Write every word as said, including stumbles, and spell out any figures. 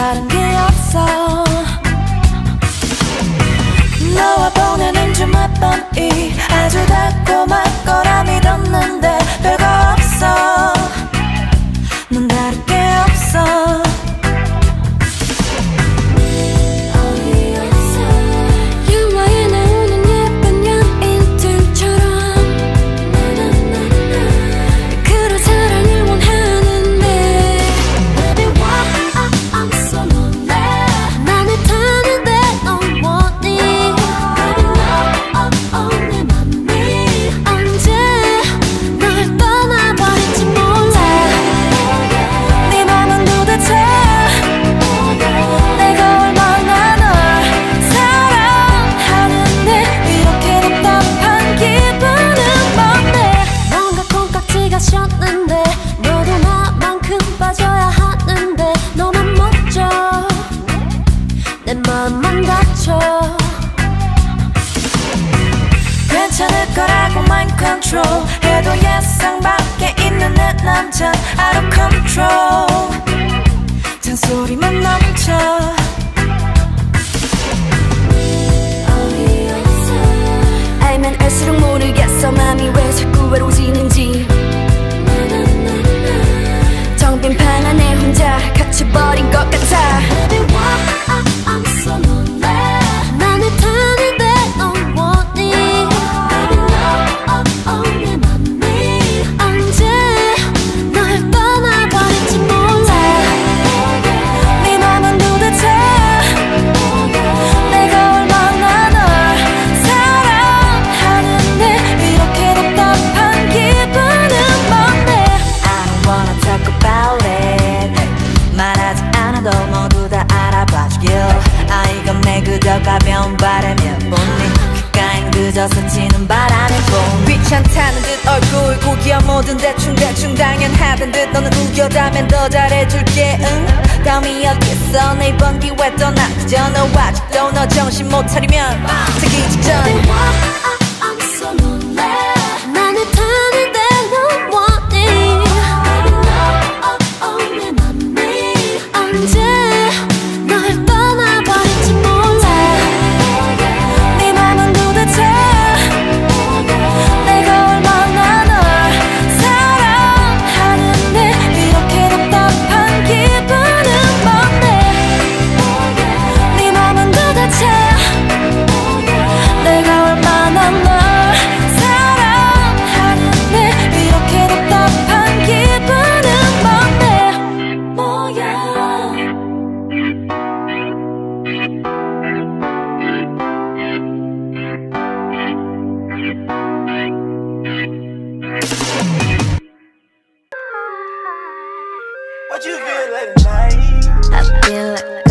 다른 게 없어. 너와 보내는 주말 밤이 아주 달콤할 거라 믿었는데 별거 없어. 넌 다른 게 없어. 괜찮을 거라고 mind control 해도 예상 밖에 있는 내 남잔 out of control. 잔소리만 넘쳐. 알면 알수록 모르겠어 맘이 왜 자꾸 외로워지는지. 정 빈 방 안에 혼자 갇혀버린 것 같아. 가벼운 바람일 뿐이 귓가엔 그저 스치는 바람일 뿐. 귀찮다는 듯 얼굴 구겨 뭐든 대충대충 당연하던 듯 너는 우겨다면 더 잘해줄게. 응 다음이 어딨어 내 이번 기회 떠나 그저 너 아직도 너 정신 못 차리면 자기 직전. What you feel like tonight? I feel like